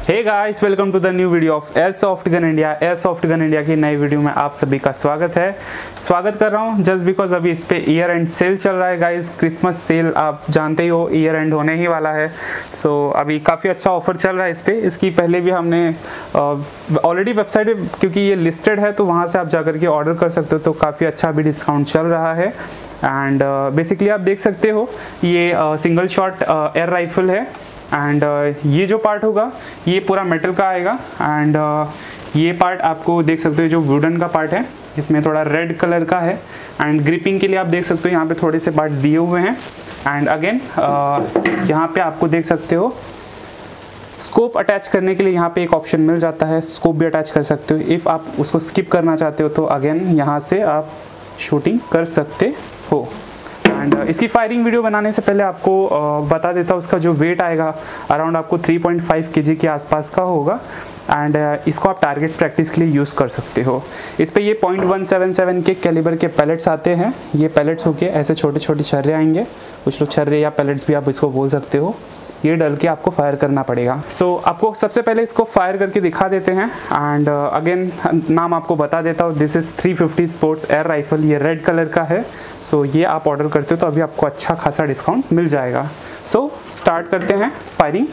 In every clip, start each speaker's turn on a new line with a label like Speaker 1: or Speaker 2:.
Speaker 1: Hey guys, welcome to the new video of airsoft gun India. Airsoft gun India की नई video में आप सभी का स्वागत कर रहा हूं जस्ट बिकॉज अभी इस पे ईयर एंड सेल चल रहा है गाइस। क्रिसमस सेल आप जानते ही हो, ईयर एंड होने ही वाला है। सो अभी काफ़ी अच्छा ऑफर चल रहा है इस पर। इसकी पहले भी हमने ऑलरेडी वेबसाइट पे, क्योंकि ये लिस्टेड है तो वहाँ से आप जाकर के ऑर्डर कर सकते हो, तो काफ़ी अच्छा अभी डिस्काउंट चल रहा है। एंड बेसिकली आप देख सकते हो ये सिंगल शॉट एयर राइफल है। एंड ये जो पार्ट होगा ये पूरा मेटल का आएगा। एंड ये पार्ट आपको देख सकते हो जो वुडन का पार्ट है, इसमें थोड़ा रेड कलर का है। एंड ग्रिपिंग के लिए आप देख सकते हो यहाँ पे थोड़े से पार्ट्स दिए हुए हैं। एंड अगेन यहाँ पे आपको देख सकते हो स्कोप अटैच करने के लिए यहाँ पे एक ऑप्शन मिल जाता है, स्कोप भी अटैच कर सकते हो। इफ़ आप उसको स्किप करना चाहते हो तो अगेन यहाँ से आप शूटिंग कर सकते हो। एंड इसकी फायरिंग वीडियो बनाने से पहले आपको बता देता हूँ उसका जो वेट आएगा अराउंड आपको 3.5 kg के आसपास का होगा। एंड इसको आप टारगेट प्रैक्टिस के लिए यूज़ कर सकते हो। इस पे ये 0.177 के कैलिबर के पैलेट्स आते हैं। ये पैलेट्स होके ऐसे छोटे छोटे छर्रे आएंगे, कुछ लोग छर्रे या पैलेट्स भी आप इसको बोल सकते हो। ये डल के आपको फायर करना पड़ेगा। सो आपको सबसे पहले इसको फायर करके दिखा देते हैं। एंड अगेन नाम आपको बता देता हूँ, this is 350 sports air rifle. ये रेड कलर का है। सो ये आप ऑर्डर करते हो तो अभी आपको अच्छा खासा डिस्काउंट मिल जाएगा। सो स्टार्ट करते हैं फायरिंग।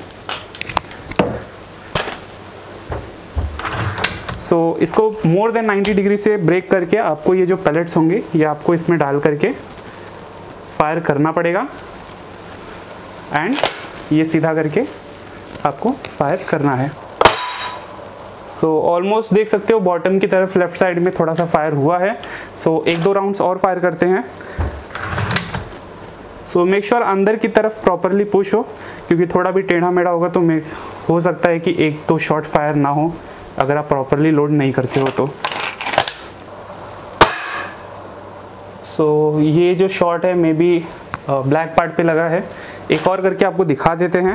Speaker 1: सो इसको मोर देन 90 डिग्री से ब्रेक करके आपको ये जो पैलेट्स होंगे ये आपको इसमें डाल करके फायर करना पड़ेगा। एंड ये सीधा करके आपको फायर करना है। सो ऑलमोस्ट देख सकते हो बॉटम की तरफ लेफ्ट साइड में थोड़ा सा फायर हुआ है। सो एक दो राउंड्स और फायर करते हैं। सो मेक श्योर अंदर की तरफ प्रॉपरली पुश हो, क्योंकि थोड़ा भी टेढ़ा मेढ़ा होगा तो हो सकता है कि एक दो शॉट फायर ना हो अगर आप प्रॉपरली लोड नहीं करते हो तो। सो ये जो शॉट है मे बी ब्लैक पार्ट पे लगा है। एक और करके आपको दिखा देते हैं।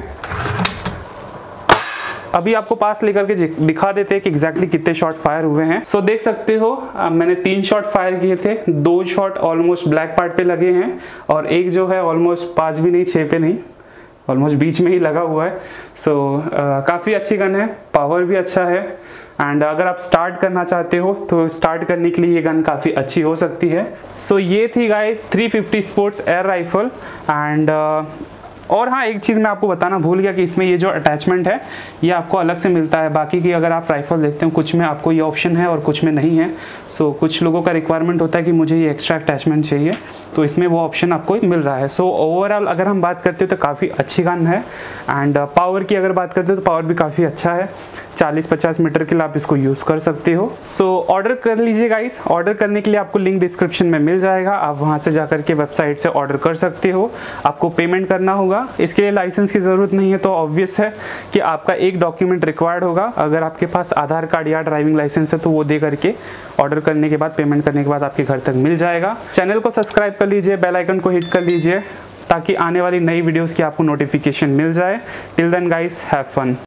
Speaker 1: अभी आपको पास लेकर के दिखा देते हैं कि एग्जैक्टली कितने शॉट फायर हुए हैं। सो देख सकते हो मैंने 3 शॉट फायर किए थे। 2 शॉट ऑलमोस्ट ब्लैक पार्ट पे लगे हैं और एक जो है ऑलमोस्ट 5 भी नहीं 6 पे नहीं, ऑलमोस्ट बीच में ही लगा हुआ है। सो काफ़ी अच्छी गन है, पावर भी अच्छा है। एंड अगर आप स्टार्ट करना चाहते हो तो स्टार्ट करने के लिए ये गन काफ़ी अच्छी हो सकती है। सो ये थी guys 350 sports air rifle. And और हाँ, एक चीज़ मैं आपको बताना भूल गया कि इसमें ये जो अटैचमेंट है ये आपको अलग से मिलता है। बाकी की अगर आप राइफल देखते हो कुछ में आपको ये ऑप्शन है और कुछ में नहीं है। सो कुछ लोगों का रिक्वायरमेंट होता है कि मुझे ये एक्स्ट्रा अटैचमेंट चाहिए, तो इसमें वो ऑप्शन आपको मिल रहा है। सो ओवरऑल अगर हम बात करते हो तो काफ़ी अच्छी गन है। एंड पावर की अगर बात करते हो तो पावर भी काफ़ी अच्छा है। 40-50 मीटर के लिए आप इसको यूज़ कर सकते हो। सो ऑर्डर कर लीजिए गाइस। ऑर्डर करने के लिए आपको लिंक डिस्क्रिप्शन में मिल जाएगा, आप वहाँ से जाकर के वेबसाइट से ऑर्डर कर सकते हो। आपको पेमेंट करना होगा, इसके लिए लाइसेंस की ज़रूरत नहीं है। तो ऑब्वियस है कि आपका एक डॉक्यूमेंट रिक्वायर्ड होगा। अगर आपके पास आधार कार्ड या ड्राइविंग लाइसेंस है तो वो दे करके ऑर्डर करने के बाद, पेमेंट करने के बाद आपके घर तक मिल जाएगा। चैनल को सब्सक्राइब कर लीजिए, बेल आइकन को हिट कर लीजिए ताकि आने वाली नई वीडियोस की आपको नोटिफिकेशन मिल जाए। Till then guys, have fun.